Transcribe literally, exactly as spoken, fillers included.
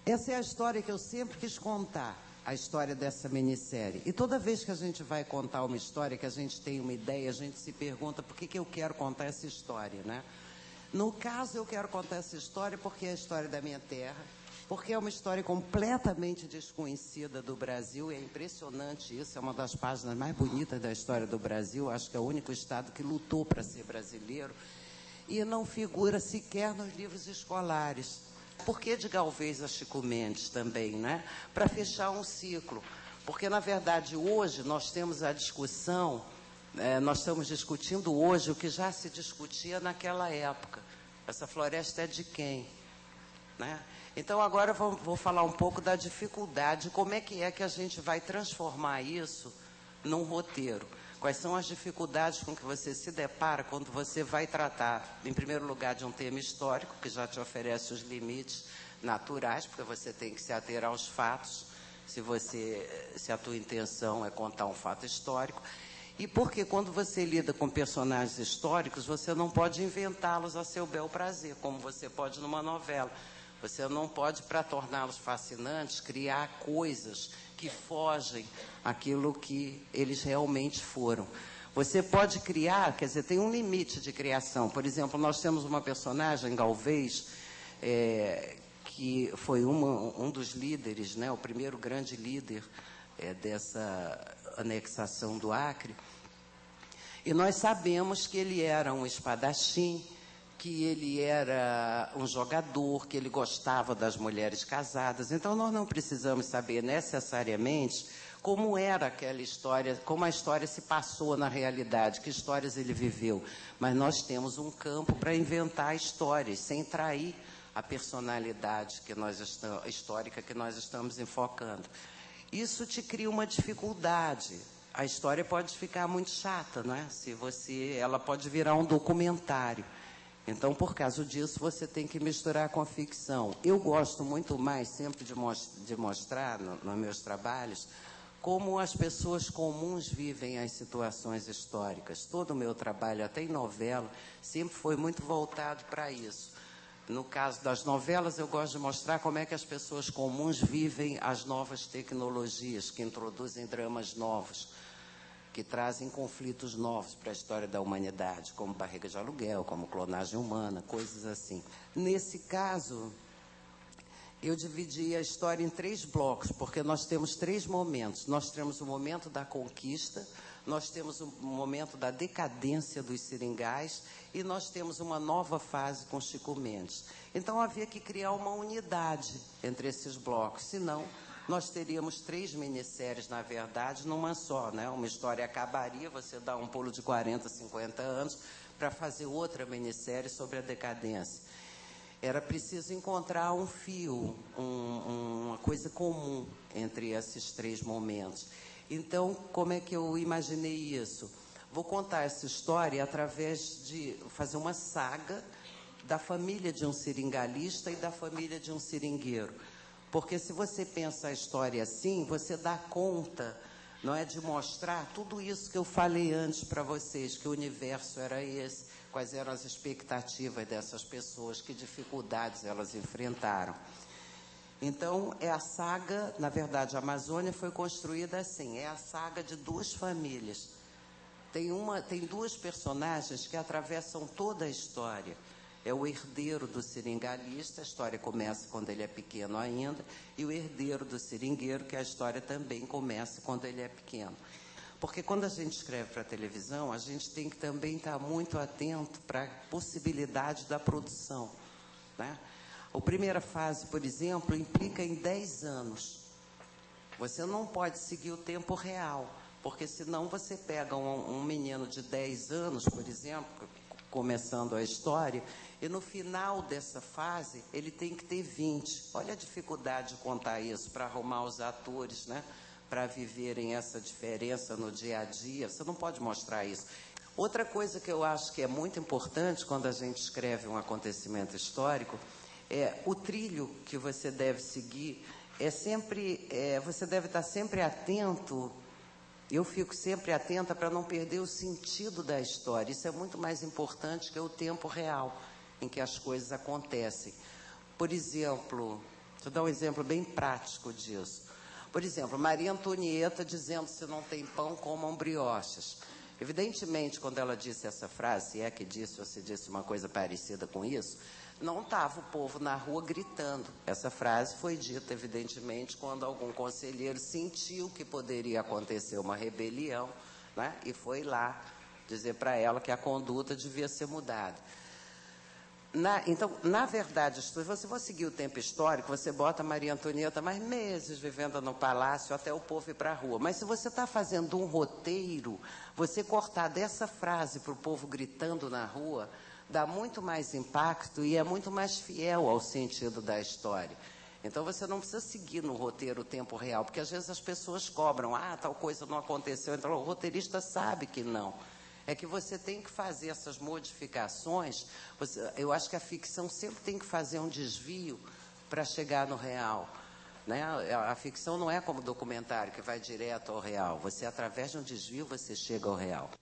Essa é a história que eu sempre quis contar, a história dessa minissérie. E toda vez que a gente vai contar uma história, que a gente tem uma ideia, a gente se pergunta por que, que eu quero contar essa história, né? No caso, eu quero contar essa história porque é a história da minha terra, porque é uma história completamente desconhecida do Brasil, e é impressionante isso, é uma das páginas mais bonitas da história do Brasil, acho que é o único estado que lutou para ser brasileiro, e não figura sequer nos livros escolares. Por que de Galvez a Chico Mendes também, né? Para fechar um ciclo. Porque, na verdade, hoje nós temos a discussão, é, nós estamos discutindo hoje o que já se discutia naquela época. Essa floresta é de quem? Né? Então, agora eu vou, vou falar um pouco da dificuldade, como é que é que a gente vai transformar isso num roteiro. Quais são as dificuldades com que você se depara quando você vai tratar, em primeiro lugar, de um tema histórico, que já te oferece os limites naturais, porque você tem que se ater aos fatos, se, você, se a tua intenção é contar um fato histórico, e porque quando você lida com personagens históricos, você não pode inventá-los a seu bel prazer, como você pode numa novela. Você não pode, para torná-los fascinantes, criar coisas que fogem àquilo que eles realmente foram. Você pode criar, quer dizer, tem um limite de criação. Por exemplo, nós temos uma personagem, Galvez, é, que foi uma, um dos líderes, né, o primeiro grande líder é, dessa anexação do Acre. E nós sabemos que ele era um espadachim, que ele era um jogador, que ele gostava das mulheres casadas. Então, nós não precisamos saber necessariamente como era aquela história, como a história se passou na realidade, que histórias ele viveu. Mas nós temos um campo para inventar histórias, sem trair a personalidade que nós estamos, histórica que nós estamos enfocando. Isso te cria uma dificuldade. A história pode ficar muito chata, não é? Se você, ela pode virar um documentário. Então, por causa disso, você tem que misturar com a ficção. Eu gosto muito mais, sempre, de, most de mostrar, no, nos meus trabalhos, como as pessoas comuns vivem as situações históricas. Todo o meu trabalho, até em novela, sempre foi muito voltado para isso. No caso das novelas, eu gosto de mostrar como é que as pessoas comuns vivem as novas tecnologias, que introduzem dramas novos, que trazem conflitos novos para a história da humanidade, como barriga de aluguel, como clonagem humana, coisas assim. Nesse caso, eu dividi a história em três blocos, porque nós temos três momentos. Nós temos o momento da conquista, nós temos o momento da decadência dos seringais e nós temos uma nova fase com Chico Mendes. Então, havia que criar uma unidade entre esses blocos, senão nós teríamos três minisséries, na verdade, numa só, né? Uma história acabaria, você dá um pulo de quarenta, cinquenta anos para fazer outra minissérie sobre a decadência. Era preciso encontrar um fio, um, uma coisa comum entre esses três momentos. Então, como é que eu imaginei isso? Vou contar essa história através de fazer uma saga da família de um seringalista e da família de um seringueiro. Porque se você pensa a história assim, você dá conta, não é, de mostrar tudo isso que eu falei antes para vocês, que o universo era esse, quais eram as expectativas dessas pessoas, que dificuldades elas enfrentaram. Então, é a saga, na verdade, a Amazônia foi construída assim, é a saga de duas famílias. Tem, uma, tem duas personagens que atravessam toda a história. É o herdeiro do seringalista, a história começa quando ele é pequeno ainda, e o herdeiro do seringueiro, que a história também começa quando ele é pequeno. Porque quando a gente escreve para a televisão, a gente tem que também estar muito atento para a possibilidade da produção, né? A primeira fase, por exemplo, implica em dez anos. Você não pode seguir o tempo real, porque senão você pega um, um menino de dez anos, por exemplo, começando a história, e no final dessa fase ele tem que ter vinte. Olha a dificuldade de contar isso para arrumar os atores, né? Para viverem essa diferença no dia a dia. Você não pode mostrar isso. Outra coisa que eu acho que é muito importante quando a gente escreve um acontecimento histórico é o trilho que você deve seguir. É sempre, é, você deve estar sempre atento. Eu fico sempre atenta para não perder o sentido da história. Isso é muito mais importante que o tempo real em que as coisas acontecem. Por exemplo, Vou dar um exemplo bem prático disso. Por exemplo, Maria Antonieta dizendo: se não tem pão, comam brioches. Evidentemente, quando ela disse essa frase, se é que disse ou se disse uma coisa parecida com isso, não estava o povo na rua gritando. Essa frase foi dita, evidentemente, quando algum conselheiro sentiu que poderia acontecer uma rebelião, né, e foi lá dizer para ela que a conduta devia ser mudada. Na, então, na verdade, se você for seguir o tempo histórico, você bota Maria Antonieta mais meses vivendo no palácio até o povo ir para a rua. Mas se você está fazendo um roteiro, você cortar dessa frase para o povo gritando na rua, dá muito mais impacto e é muito mais fiel ao sentido da história. Então, você não precisa seguir no roteiro o tempo real, porque às vezes as pessoas cobram: ah, tal coisa não aconteceu. Então, o roteirista sabe que não. É que você tem que fazer essas modificações. Você, eu acho que a ficção sempre tem que fazer um desvio para chegar no real, né? A, a ficção não é como documentário, que vai direto ao real. Você, através de um desvio, você chega ao real.